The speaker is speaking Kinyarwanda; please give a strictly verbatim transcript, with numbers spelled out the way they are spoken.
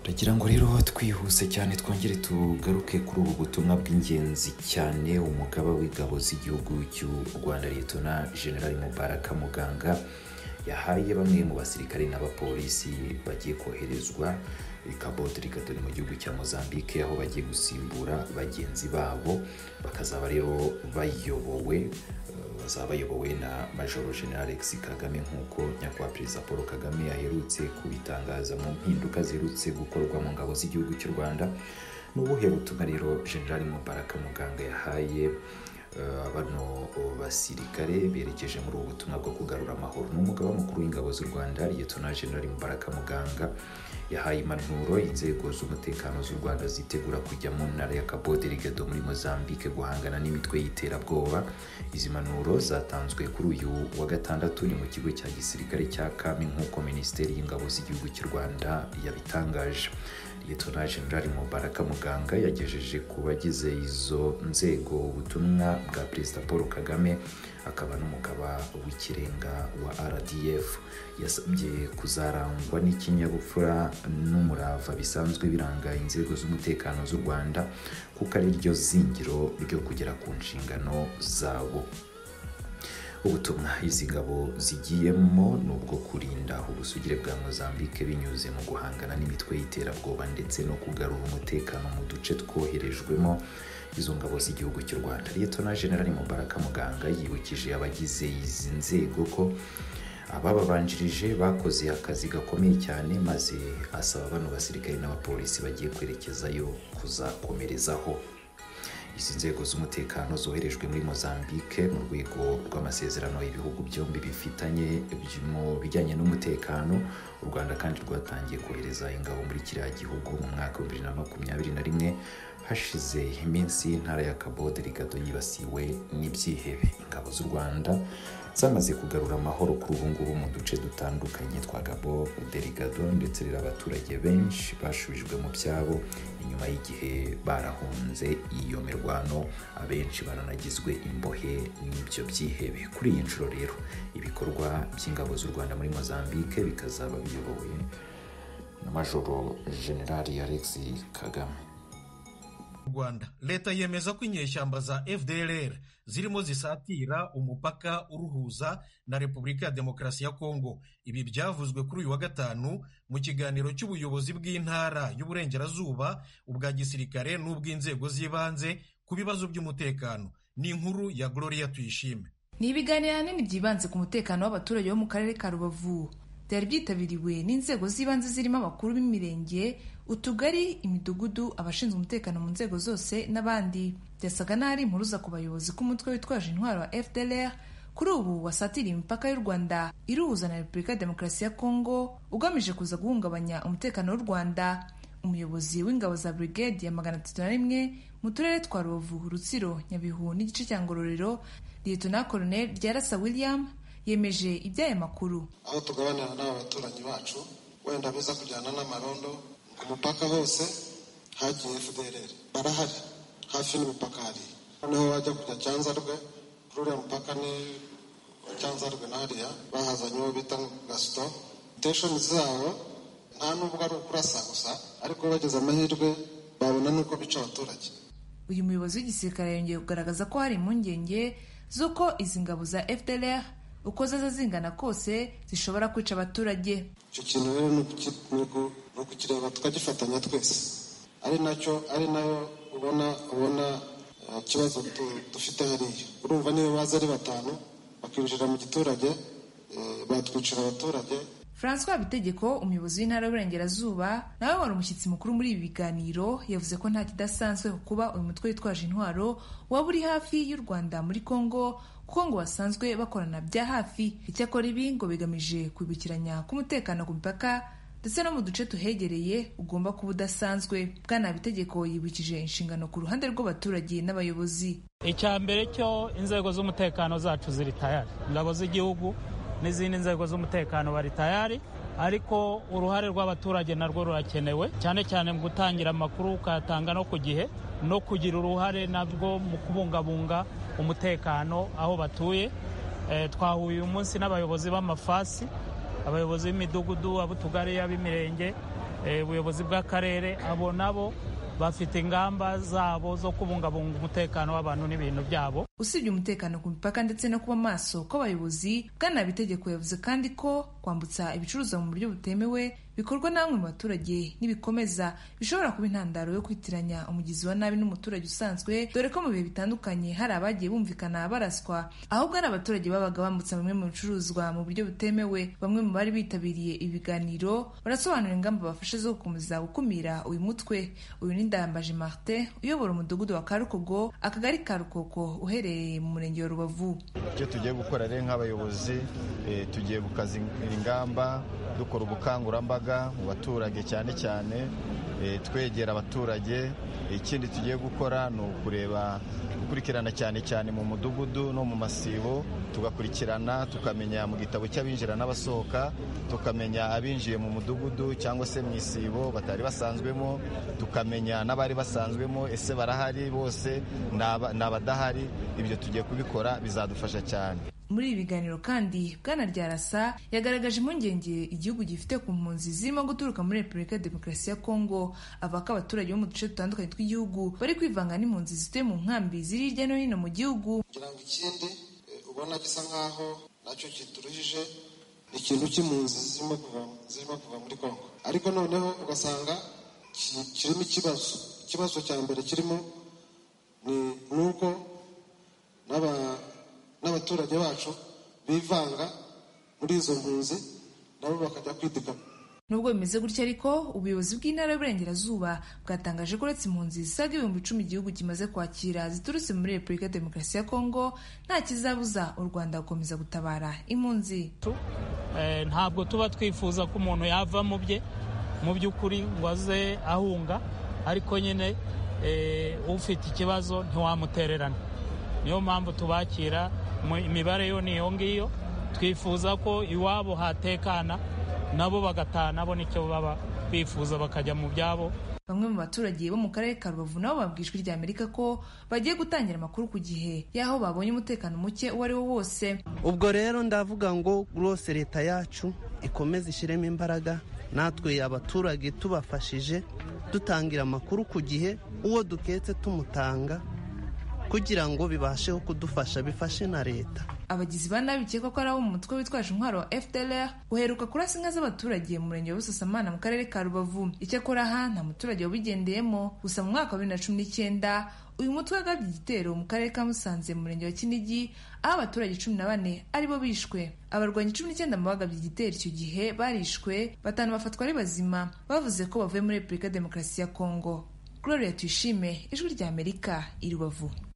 Ndagira ngo rero twihuse cyane twongere tugaruke kuri ubu butumwa bw'ingenzi cyane umugaba w'ingabo z'igihugu cy'u Rwanda Lieutenant General Mubaraka Muganga yahaye bamwe mu basirikare n'abapolisi bagiye koherezwa i Cabo Delgado mu gihugu cya Mozambique aho bagiye gusimbura bagenzi babo bakazaba rero bayobowe bazaba bayobowe na Major General Alex Kagame nk'uko nyakubahwa Perezida Paul Kagame aherutse kubitangaza mu mpinduka zirutse gukorwa mu ngabo z'igihugu cy'u Rwanda. N'ubuhe butumwa rero General Mubaraka Muganga yahaye abano basirikare berekeje muri ubu butumwa bwo kugarura amahoro? N'umugaba mukuru w'ingabo z'u Rwanda Lieutenant General Mubaraka Muganga yahaye impanuro inzego z'umutekano z'u Rwanda zitegura kujya mu ntara ya Cabo Delgado muri Mozambique guhangana n'imitwe y'iterabwoba. Izi mpanuro zatanzwe kuri uyu wa gatandatu ni mu kigo cya gisirikare cya Kami nk'uko Minisiteri y'Ingabo z'igihugu cy'u Rwanda yabitangaje. Lieutenant General Mubaraka Muganga yagejeje ku bagize izo nzego ubutumwa bwa Perezida Paul Kagame akaba n'umugaba w'ikirenga wa R D F. Yasabye kuzarangwa n'ikinyabupfura n'umurava bisanzwe biranga inzego z'umutekano z'u Rwanda kuko ari ryo zingiro ryo kugera ku nshingano zabo. Ubutumwa izi ngabo zigiyemo nubwo kurinda ubusugire bwa Mozambique binyuze mu guhangana n'imitwe y'iterabwoba ndetse no kugarura umutekano mu duce twoherejwemo izo ngabo z'igihugu cy'u Rwanda. Lieutenant General Mubaraka Muganga yibukije abagize izi nzego ko abababanjirije bakoze akazi gakomeye cyane maze asaba bano basirikare n'abapolisi bagiye kwerekezayo kuzakomerezaho. Izi nzego z'umutekano zoherejwe muri Mozambique mu rwego rw'amasezerano y'ibihugu byombi bifitanye mu bijyanye n'umutekano. U Rwanda kandi rwatangiye kohereza ingabo muri kiriya gihugu mu mwaka wa bibiri na makumyabiri na rimwe hashize iminsi intara ya Cabo Delgado yibasiwe n'ibyihebe. Ingabo z'u Rwanda zamaze kugarura amahoro kuri ubu ngubu mu duce dutandukanye twa Cabo Delgado ndetse rero abaturage benshi bashubijwe mu byabo inyuma y'igihe barahunze iyo mirwano, abenshi baranagizwe imbohe n'ibyo byihebe. Kuri iyi nshuro rero ibikorwa by'ingabo z'u Rwanda muri Mozambique bikazaba biyobowe na Major General Alex Kagame. Rwanda leta yemeza ko inyeshyamba za F D L R zirimo zisatira umupaka uruhuza na Repubulika ya Demokarasi ya Kongo. Ibi byavuzwe kuri uyu wa gatanu mu kiganiro cy'ubuyobozi bw'intara y'uburengerazuba ubwa gisirikare n'ubw'inzego z'ibanze ku bibazo by'umutekano. Ni inkuru ya Gloria Tuyishime. Ni ibiganiro binini byibanze ku mutekano w'abaturage bo mu karere ka Rubavu. Byari byitabiriwe n'inzego z'ibanze zirimo abakuru b'imirenge, utugari, imidugudu, abashinzwe umutekano mu nzego zose n'abandi. Byasaga n'ari impuruza ku bayobozi k'umutwe witwaje intwaro wa F D L R kuri ubu wasatiriye imipaka y'u Rwanda iruhuza na Repubulika ya Demokarasi ya Kongo ugamije kuza guhungabanya umutekano w'u Rwanda. Umuyobozi w'ingabo za Brigade ya magana atatu na rimwe mu turere twa Rubavu, Rutsiro, Nyabihu n'igice cya Ngororero, Lieutenant Colonel Ryarasa William yemeje iby'aya makuru. Aho tugabanira n'abaturanyi bacu wenda biza kujyana n'amarondo ku mupaka hose hagiye F D L R barahari hafi n'imipaka hari. Noneho wajya kujya Cyanzarwe kuri uriya mupaka ni Cyanzarwe na hariya bahazanye uwo bita Gaston. Station zabo nta nubwo ari ukurasa gusa ariko bageze amahirwe babona nuko bica abaturage. Uyu muyobozi w'igisirikare yongeye kugaragaza ko hari impungenge z'uko izi ngabo za F D L R uko zaza zingana kose zishobora kwica abaturage. Icyo kintu rero ni ukukireba tukagifatanya twese, ari nacyo ari nayo ubona ubona ikibazo dufite hariya. Urumva niyo baza ari batanu bakinjira mu giturage batwicira abaturage. François Habitegeko, umuyobozi w'intara y'uburengerazuba nawe wari umushyitsi mukuru muri ibi biganiro, yavuze ko nta kidasanzwe kuba uyu mutwe witwaje intwaro waba uri hafi y'u Rwanda muri Kongo kuko ngo basanzwe bakorana bya hafi. Icyakora ibi ngo bigamije kwibukiranya k'umutekano ku mipaka ndetse no mu duce tuhegereye ugomba kuba udasanzwe. Bwana Habitegeko yibukije inshingano ku ruhande rw'abaturage n'abayobozi. Icya mbere cyo inzego z'umutekano zacu ziri tayari, ingabo z'igihugu n'izindi nzego z'umutekano bari tayari, ariko uruhare rw'abaturage narwo rurakenewe cyane cyane mu gutangira amakuru ukayatanga no ku gihe no kugira uruhare nabwo mu kubungabunga umutekano aho batuye. E, twahuye uyu munsi n'abayobozi b'amafasi, abayobozi b'imidugudu, ab'utugari, ab'imirenge ubuyobozi bw'akarere, abo nabo bafite ingamba zabo zo kubungabunga umutekano w'abantu n'ibintu byabo. Usibye umutekano ku mipaka ndetse no kuba maso kw'abayobozi, Bwana Bitegeko yavuze kandi ko kwambutsa ibicuruzwa mu buryo butemewe bikorwa na bamwe mu baturage n'ibikomeza bishobora kuba intandaro yo kwitiranya umugizi wa nabi n'umuturage usanzwe, dore ko mu bihe bitandukanye hari abagiye bumvikana baraswa ahubwo ari abaturage babaga bambutsa bimwe mu bicuruzwa mu buryo butemewe. Bamwe mu bari bitabiriye ibiganiro barasobanura ingamba bafashe zo gukomeza gukumira uyu mutwe. Uyu ni Ndayambaje Martin uyobora umudugudu wa Karukogo, akagari ka Rukoko uherereye mu murenge wa Rubavu. Icyo tugiye gukora rero nk'abayobozi, e, tugiye gukaza ingamba, dukora ubukangurambaga mu baturage cyane cyane, e, twegera abaturage. Ikindi tugiye gukora ni ukureba gukurikirana cyane cyane mu mudugudu no mu masibo, tugakurikirana tukamenya mu gitabo cy'abinjira n'abasohoka, tukamenya abinjiye mu mudugudu cyangwa se mu isibo batari basanzwemo, tukamenya n'abari basanzwemo ese barahari bose n'abadahari. Ibyo tugiye kubikora bizadufasha cyane. Muri ibi biganiro kandi Bwana Ryarasa yagaragaje impungenge igihugu gifite ku mpunzi zirimo guturuka muri Repubulika ya Demokarasi ya Kongo. Avuga ko abaturage bo mu duce dutandukanye tw'igihugu bari kwivanga n'impunzi zituye mu nkambi ziri hirya no hino mu gihugu. Kugira ngo ikindi ubona gisa nkaho nacyo kituruhije ikintu cy'impunzi zirimo kuva zirimo kuva muri Kongo, ariko noneho ugasanga kirimo ikibazo. Ikibazo cya mbere kirimo ni nuko n'aba n'abaturage bacu bivanga muri izo mpunzi nabo bakajya kwidikama. Nubwo bimeze gutya ariko ubuyobozi bw'intara y'Uburengerazuba bwatangaje ko uretse impunzi zisaga ibihumbi icumi igihugu kimaze kwakira ziturutse muri Repubulika ya Demokarasi ya Kongo, nta kizabuza u Rwanda gukomeza gutabara impunzi. Eh, ntabwo tuba twifuza ko umuntu yava mu bye mu by'ukuri ngo aze ahunga, ariko nyine eh, ufite ikibazo ntiwamutererana. Niyo mpamvu tubakira, imibare yo niyo ngiyo. Twifuza ko iwabo hatekana, nabo bagataha nabo nicyo baba bifuza bakajya mu byabo. Bamwe mu baturage bo mu karere ka Rubavu nabo babwijwe rya Amerika ko bagiye gutangira amakuru ku gihe yaho babonye umutekano muke uwo ari wo wose. Ubwo rero ndavuga ngo rwose leta yacu ikomeze ishiremo imbaraga, natwe abaturage tubafashije dutangira amakuru ku gihe, uwo duketse tumutanga kugira ngo bibasheho kudufasha, bifashe na leta. Abagizi ba nabi bikekwa ko ari abo mu mutwe witwaje intwaro wa F D L R uheruka kurasa inka z'abaturage mu murenge wa Busasamana mu karere ka Rubavu. Icyakora aha nta muturage wabigendeyemo, gusa mu mwaka wa bibiri na cumi n'icyenda uyu mutwe wagabye igitero mu karere ka Musanze mu murenge wa Kinigi, aho abaturage cumi na bane aribo bishwe. Abarwanyi cumi n'icyenda mu bagabye igitero icyo gihe barishwe, batanu bafatwa ari bazima, bavuze ko bavuye muri Repubulika ya Demokarasi ya Kongo. Gloria Tuyishime, Ijwi rya Amerika, i Rubavu.